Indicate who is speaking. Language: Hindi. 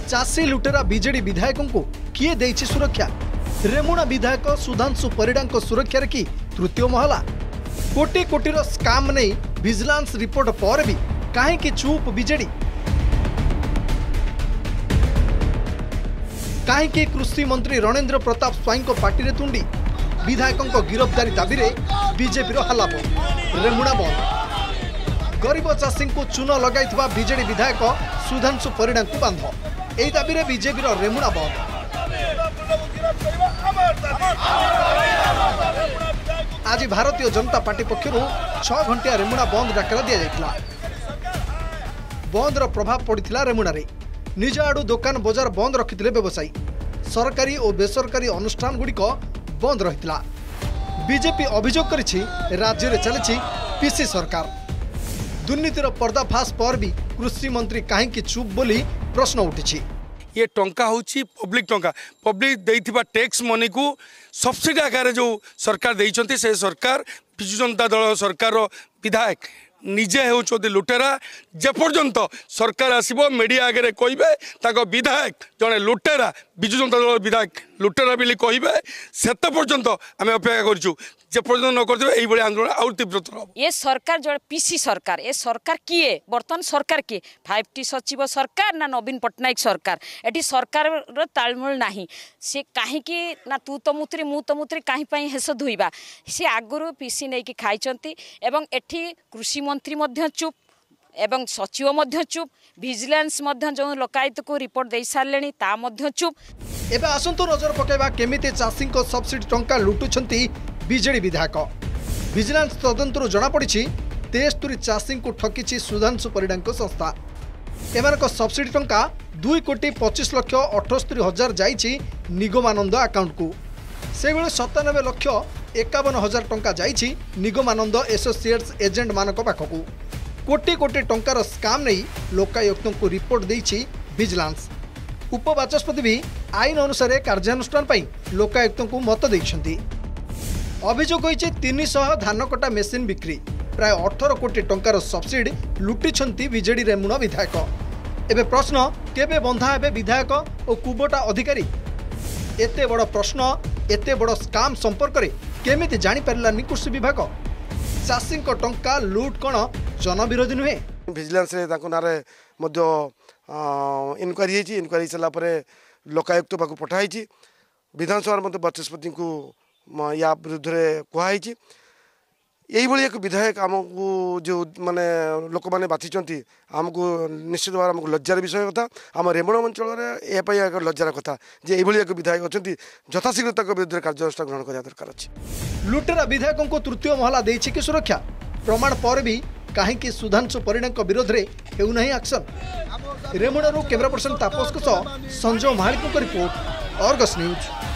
Speaker 1: चाषी लुटेरा बीजेडी विधायकों को किए देइछि सुरक्षा। रेमुणा विधायक सुधांशु परिडा सुरक्षा की तृतीय महला। कोटी कोटीर स्काम नहीं विजिलेंस रिपोर्ट पर भी कहीं चुप बीजेडी। कहीं कृषि मंत्री रणेंद्र प्रताप स्वाई पार्टी रे तुंडी। विधायकों गिरफ्तारी दाबी रे बीजेपी हल्ला बंद। रेमुणा बंद। गरीब चाषी को चून लगाइथिबा बीजेडी विधायक सुधांशु परिडा को बांध। एही दाबी रे बीजेपी रेमुणा बंद। आज भारतीय जनता पार्टी पक्षर 6 घंटिया रेमुणा बंद डाकरा दि जाइथिला। बंदर प्रभाव पड़िथिला रेमुणा रे। निज आड़ू दुकान बजार बंद रखिथिले व्यवसायी। सरकारी और बेसरकारी अनुष्ठान गुड़िक बंद रहिथिला। बीजेपी अभियोग करिछि राज्य रे चलिछि पीसी सरकार। दुर्नीतिर पर्दाफाश पर भी कृषि मंत्री कहीं चुप बोली प्रश्न उठी।
Speaker 2: ये टंका होची पब्लिक टंका। पब्लिक देइथिबा टैक्स मनी को सब्सिडी आकार जो सरकार देइचंती से सरकार बिजु जनता दल सरकार विधायक निजे होचोदि लुटेरा। जेपर्यंत सरकार आसीबो मीडिया आगे कहिबे ताको विधायक जने लुटेरा बिजु जनता दल विधायक लुटेरा बिली कहिबे सेत पर्यंत आमे अपेक्षा करछु। जेपर्यंत न करथिबे एई बळे आंदोलन और तीव्रतर हो।
Speaker 3: ये सरकार जो पीसी सरकार ये सरकार किए बर्तमान सरकार किए 5T सचिव सरकार ना नवीन पट्टनायक सरकार। एटी सरकार रो तालमेल नाही। से काहे कि ना तू तो मुत्री काहे पई हेस धुइबा। से आगुरु पीसी नै कि खाइचंती एवं एठी कृषि मंत्री मध्य चुप एवं सचिव मध्य चुप। विजिलेंस मध्य जो लोकायुक्त को रिपोर्ट दे सारलेनी ता मध्य चुप।
Speaker 1: एबे आसंतु नजर पकेबा केमिते चाषी को सब्सिडी टंका लुटुछंती बीजेडी विधायक। विजिलेंस तदंतरु जना पड़ी 73 चाषी को ठकिछि सुधांशु परिडा संस्था। एमानक सब्सिडी टंका 2,25,78,000 जाइछि निगमानंद अकाउंट को। से बेले 97,51,000 टंका जाइछि निगमानंद एसोसिएट्स एजेंट मानक पाखकू। कोटी कोटी टंकार स्काम नहीं लोकायुक्तों को रिपोर्ट देइछि विजिलेंस। उपबाचस्पति भी आईन अनुसार कार्यानुष्ठान पई लोकायुक्तों को मत देइछंती। अभियोग होइछि 300 धान कटा मेसीन बिक्री प्राय 18 कोटी टंकार सब्सिडी लुटिछंती बीजेडी रेमुणा विधायक। एबे प्रश्न केबे बंधा हेबे विधायक और कुबटा अधिकारी। एते बड़ प्रश्न एते बड़ स्काम संपर्क रे केमिति जानि पारलानी कृषि विभाग। चाषी टंका लुट कौन जनविरोधी नुहे।
Speaker 4: विजिलेंस रे ताको नारे मध्य इनक्वारी हेछि। इनक्वारी चला परे लोकायुक्त पाक पठाइछि। विधानसभा मध्य बाचस्पति को या विरुद्ध कहुई। यही भाई एक विधायक आमको जो माने लोक मैंने बाछिंट आमको निश्चित भाव आमको लज्जार विषय कथा। आम रेमुणा अंचल एक लज्जार कथा जे यही एक विधायक अच्छा यथाशीघ्र विरुद्ध कार्यानुष्ठान ग्रहण करने दरकार अच्छे।
Speaker 1: लुटेरा विधायकों को तृतीय महला देइछि कि सुरक्षा। प्रमाण पर भी कहीं सुधांशु परिडा विरोध में हेउना एक्शन। रेमुणारू camera person Tapas Sanjay Mahalik report, Argus news.